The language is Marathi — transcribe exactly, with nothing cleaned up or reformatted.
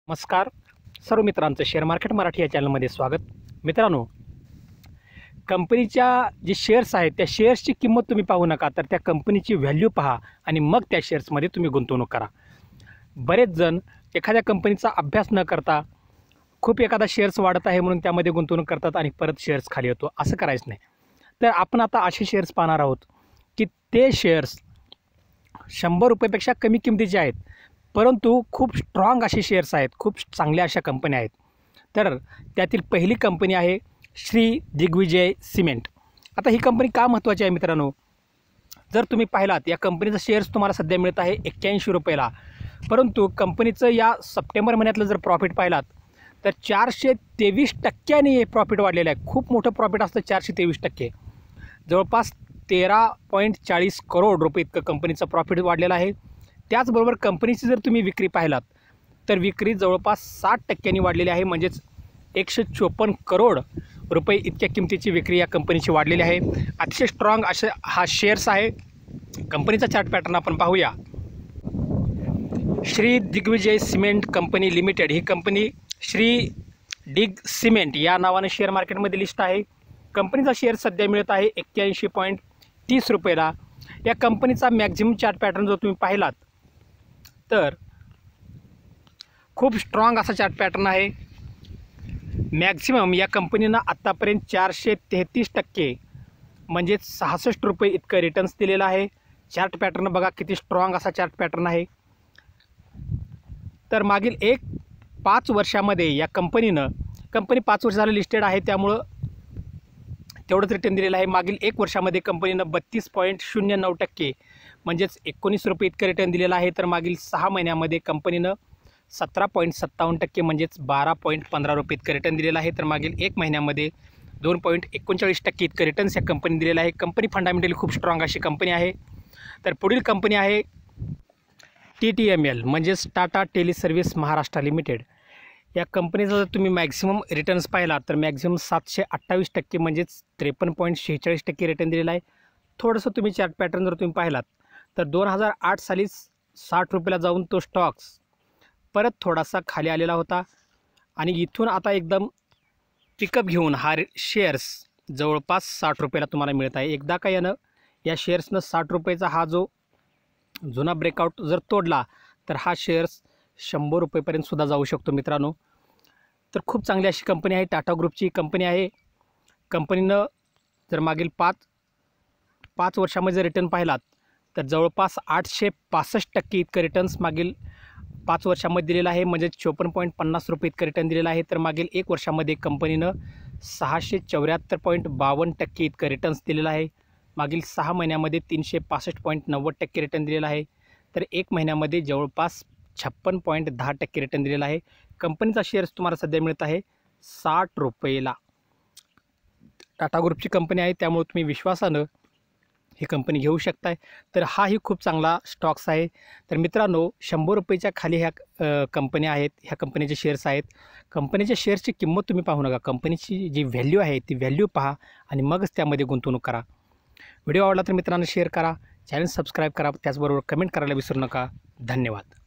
नमस्कार सर्व मित्रांचं शेअर मार्केट मराठी या चॅनलमध्ये स्वागत. मित्रांनो, कंपनीच्या जे शेअर्स आहेत त्या शेअर्सची किंमत तुम्ही पाहू नका, तर त्या कंपनीची व्हॅल्यू पहा आणि मग त्या शेअर्समध्ये तुम्ही गुंतवणूक करा. बरेच जण एखाद्या कंपनीचा अभ्यास न करता खूप एखादा शेअर्स वाढत आहे म्हणून त्यामध्ये गुंतवणूक करतात आणि परत शेअर्स खाली येतो. असं करायचं नाही. तर आपण आता असे शेअर्स पाहणार आहोत की ते शेअर्स शंभर रुपयापेक्षा कमी किमतीचे आहेत, परंतु खूप स्ट्रॉंग असे शेअर्स आहेत, खूप चांगल्या अशा कंपन्या आहेत. तर त्यातील पहिली कंपनी आहे श्री दिग्विजय सिमेंट. आता ही कंपनी का महत्त्वाची आहे मित्रांनो, जर तुम्ही पाहिलात या कंपनीचा शेअर्स तुम्हाला सध्या मिळत आहे एक्क्याऐंशी रुपयाला, परंतु कंपनीचं या सप्टेंबर महिन्यातलं जर प्रॉफिट पाहिलात तर चारशे तेवीस टक्क्यांनी हे प्रॉफिट वाढलेलं आहे. खूप मोठं प्रॉफिट असतं, चारशे तेवीस टक्के जवळपास तेरा पॉईंट चाळीस करोड रुपये इतकं कंपनीचं प्रॉफिट वाढलेलं आहे. त्याचबरोबर कंपनीची जर तुम्ही विक्री पाहिलात तर विक्री जवळपास साठ टक्क्यांनी वाढलेली आहे, म्हणजेच एकशे चोपन्न करोड रुपये इतक्या किमतीची विक्री या कंपनीची वाढलेली आहे. अतिशय स्ट्रॉंग असे हा शेअर्स आहे. कंपनीचा चार्ट पॅटर्न आपण पाहूया. Shri Digvijay cement company limited ही कंपनी श्री डिग सिमेंट या नावाने शेअर मार्केटमध्ये लिस्ट आहे. कंपनीचा शेअर सध्या मिळत आहे एक्क्याऐंशी पॉईंट तीस रुपयाला. या कंपनीचा मॅक्झिमम चार्ट पॅटर्न जर तुम्ही पाहिलात तर खूप स्ट्रॉंग असा चार्ट पॅटर्न आहे. मॅक्झिमम या कंपनीनं आत्तापर्यंत चारशे तेहतीस टक्के म्हणजेच सहासष्ट रुपये इतकं रिटर्न्स दिलेलं आहे. चार्ट पॅटर्न बघा किती स्ट्रॉंग असा चार्ट पॅटर्न आहे. तर मागील एक पाच वर्षामध्ये या कंपनीनं कंपनी पाच वर्ष झालं लिस्टेड आहे त्यामुळं तेवढंच रिटर्न दिलेलं आहे. मागील एक वर्षामध्ये कंपनीनं बत्तीस पॉईंट शून्य नऊ टक्के म्हणजेच एकोणीस रुपये इतकं रिटर्न दिलेलं आहे. तर मागील सहा महिन्यामध्ये कंपनीनं सतरा पॉईंट सत्तावन्न टक्के म्हणजेच बारा पॉईंट पंधरा रुपये इतकं रिटर्न दिलेलं आहे. तर मागील एक महिन्यामध्ये दोन पॉईंट एकोणचाळीस टक्के इतकं रिटर्न्स या कंपनी दिलेलं आहे. कंपनी फंडामेंटली खूप स्ट्रॉंग अशी कंपनी आहे. तर पुढील कंपनी आहे टी टी एम एल म्हणजेच Tata tele service Maharashtra limited. या कंपनीचा जर तुम्ही मॅक्झिमम रिटर्न्स पाहिला तर मॅक्झिमम सातशे अठ्ठावीस टक्के म्हणजेच त्रेपन्न पॉईंट शेहेचाळीस टक्के रिटर्न दिलेला आहे. थोडंसं तुम्ही चार्ट पॅटर्न जर तुम्ही पाहिलात तर दोन हजार आठ साली साठ रुपयाला जाऊन तो स्टॉक्स परत थोडासा खाली आलेला होता आणि इथून आता एकदम पिकअप घेऊन हा शेअर्स जवळपास साठ रुपयाला तुम्हाला मिळत आहे. एकदा का यानं या शेअर्सनं साठ रुपयाचा हा जो जुना ब्रेकआउट जर तोडला तर हा शेअर्स शंभर रुपयेपर्यंत सुद्धा जाऊ शकतो मित्रांनो. तर खूप चांगली अशी कंपनी आहे. टाटा ग्रुपची कंपनी आहे. कंपनीनं जर मागील पाच पाच वर्षामध्ये जर रिटर्न पाहिलात तर जवळपास आठशे पासष्ट टक्के इतकं रिटर्न्स मागील पाच वर्षामध्ये दिलेलं आहे, म्हणजे चोपन्न पॉईंट पन्नास रुपये इतकं रिटर्न दिलेलं आहे. तर मागील एक वर्षामध्ये कंपनीनं सहाशे चौऱ्याहत्तर पॉईंट बावन्न टक्के इतकं रिटर्न्स दिलेलं आहे. मागील सहा महिन्यामध्ये तीनशे पासष्ट पॉईंट नव्वद टक्के रिटर्न दिलेलं आहे. तर एक महिन्यामध्ये जवळपास छप्पन पॉईंट दहा टक्के रिटर्न दिलेला आहे. कंपनीचा शेअर्स तुम्हाला सध्या मिळत आहे साठ रुपयेला. टाटा ग्रुपची कंपनी आहे त्यामुळे तुम्ही विश्वासानं ही कंपनी घेऊ शकताय. तर हाही खूप चांगला स्टॉक्स आहे. तर मित्रांनो, शंभर रुपयेच्या खाली ह्या कंपन्या आहेत, ह्या कंपनीचे शेअर्स आहेत. कंपनीच्या शेअर्सची किंमत तुम्ही पाहू नका, कंपनीची जी व्हॅल्यू आहे ती व्हॅल्यू पहा आणि मगच त्यामध्ये गुंतवणूक करा. व्हिडिओ आवडला तर मित्रांनो शेअर करा, चॅनल सबस्क्राईब करा, त्याचबरोबर कमेंट करायला विसरू नका. धन्यवाद.